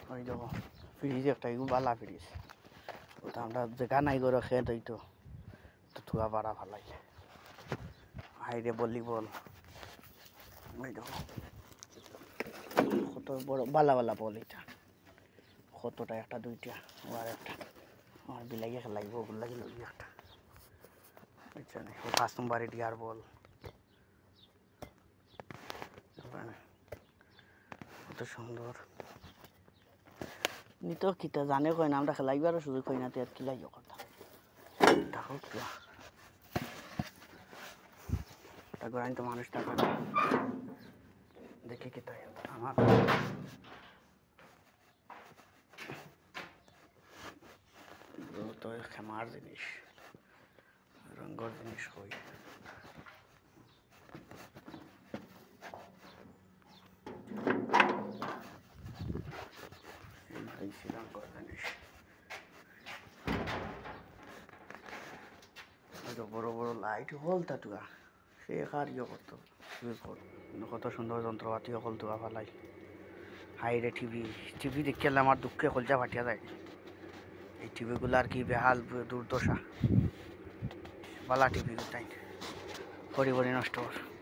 ওই দেখো ফ্রিজ একটা বালা ফ্রিজ ওটা আমরা জায়গা নাই করে খেয়ে দিই তো থুয়া পাড়া ফালাই হাইরে ভলিবল ওই দেখো কত বড় বালা বালা বল এটা কতটা একটা দুইটা আর একটা আমার বিলাইয়ে খেলাইব ওগুলো লাগে লই একটা বুঝছো না ও 5 নম্বরে ডিয়ার বল কত সুন্দর নি তো কিতা জানে কই না আমরা খেলাইবারও সুযোগ কই না তে আর খেলাইও কথা দেখো তো তারপর আমি তো মানুষ টাকা দেখি কিতা আমার তো খামার জিনিস রঙের জিনিস হই রঙের জিনিস বড় বড় লাইট হল তাটুয়া সে কার ইয়ে করতো ইউজ করতো কত সুন্দর যন্ত্রপাতি হল তুয়া ফালাই হাইরে টিভি দেখে আমার দুঃখে কলজা ফাটিয়া যায় এই টিভিগুলার কি বেহাল দুর্দশা বালা টিভি তাই পরিবারে নষ্ট